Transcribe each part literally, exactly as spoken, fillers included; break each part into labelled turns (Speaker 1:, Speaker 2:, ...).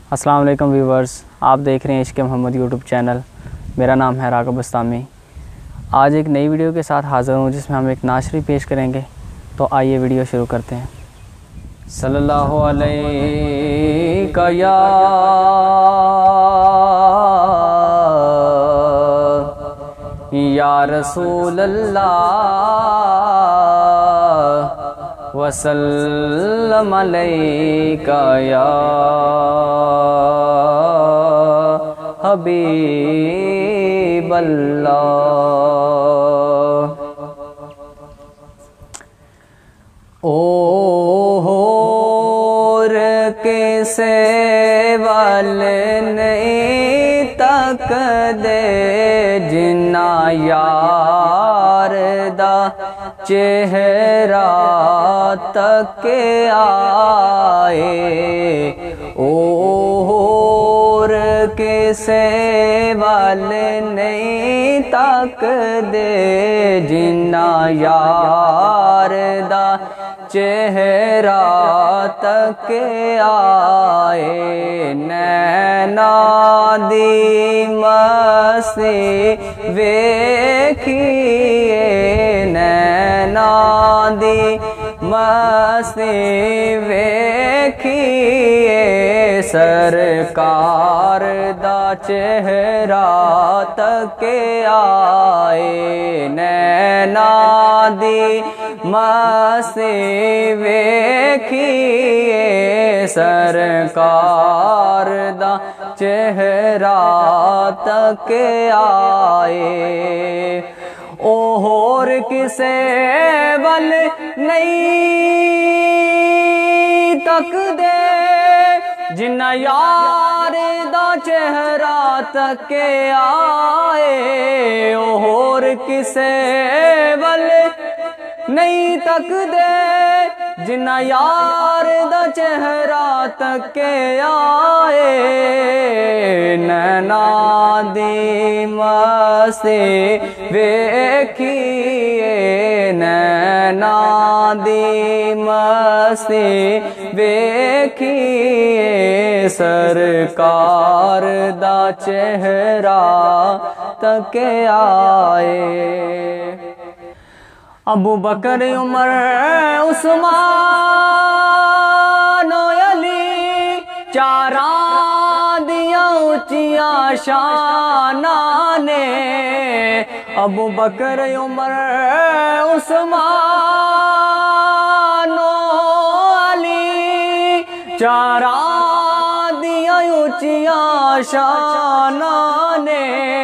Speaker 1: अस्सलाम वालेकुम व्यूवर्स, आप देख रहे हैं इश्क़ मोहम्मद यूट्यूब चैनल। मेरा नाम है राग़ब बस्तामी। आज एक नई वीडियो के साथ हाज़िर हूँ जिसमें हम एक नाशरी पेश करेंगे। तो आइए वीडियो शुरू करते हैं। सल्लल्लाहु अलैका या या रसूल अल्लाह वसल्लम अलैका या हबीब अल्लाह। ओ होर के सेवल नहीं तक दे जिन्ना यार दा चेहरा तक आए। ओ होर के सेवल नहीं तक दे जिन्ना यार दा चेहरा तक आए। नैना दी मस्ती वेखिए, नैना दी मस्ती वेखिए, सरकार दा चेहरा तक आए। नैना दी मस्ती वेखिए, सरकार दा चेहरा तक आए। ओ होर किसे वल नहीं तक दे जिन्ना यार दा चेहरा तक आए। ओ होर किसे वल नहीं तक दे जिन्ना यार दा चेहरा तक आए। नैना दी मस्ती वेखिए, नैना दी मस्ती वेखिए, सरकार दा चेहरा तक आए। अबू बकर उमर उस्मान अली चारा दिया ऊंचिया शाना ने। अबू बकर उमर उस्मान अली चारा दिया ऊंचिया शाना ने।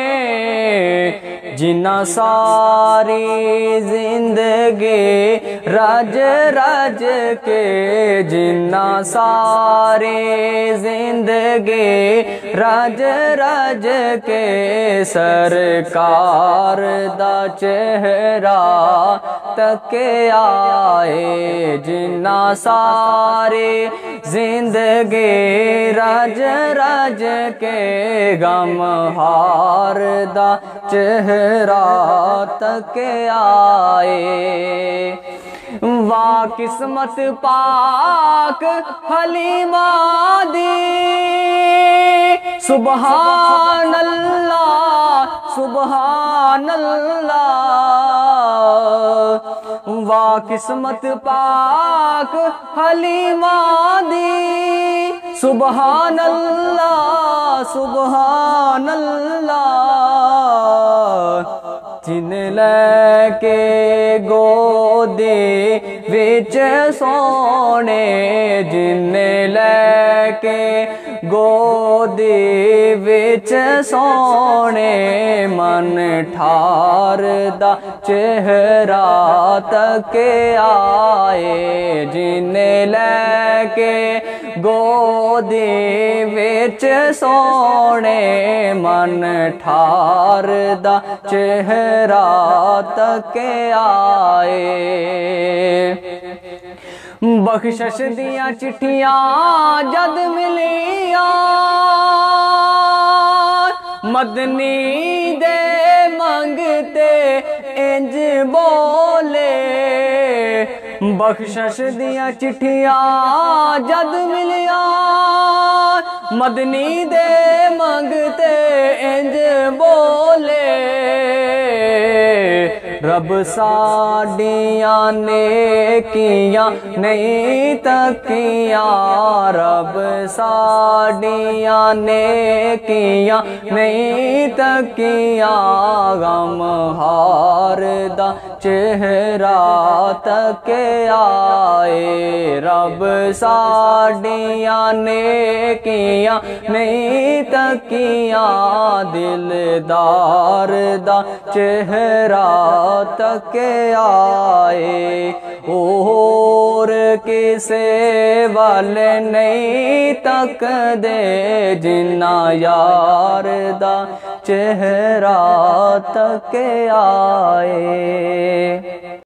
Speaker 1: जिन्ना सारी जिंदगी रज रज के, जिन्ना सारी जिंदगी रज रज के, सरकार दा चेहरा तक आए। जिन्ना सारी जिंदगी रज रज के, गम हार दा चेहरा तक आए। वाह किस्मत पाक हलीमा दी, सुबहान अल्लाह सुबहान अल्लाह। वाह किस्मत पाक हलीमा दी, सुबहान अल्लाह सुबहान अल्लाह। जिन लैके गोदे विच सोने, जिन लैके गोदे विच सोने, मन ठार दा चेहरा तक आए। जिन लैके गोदे विच सोने, मन ठार दा चेहरा तक आए। बख्शिश दिया चिट्ठियां जद मिलिया, मदनी दे मंगते इंज बोले। बख्शिश दिया चिट्ठियां जद मिलिया, मदनी दे मंगते इंज बोले रब साडियां नेकियां नहीं तकियां, रब साडियां नेकियां नहीं तकियां, गम हार दा चेहरा तके आए, रब साडियां नेकियां नहीं तकियां, दिलदार दा चेहरा तके आए, और किसे वाल नहीं तकदे जिन्ना यार दा चेहरा तके आए।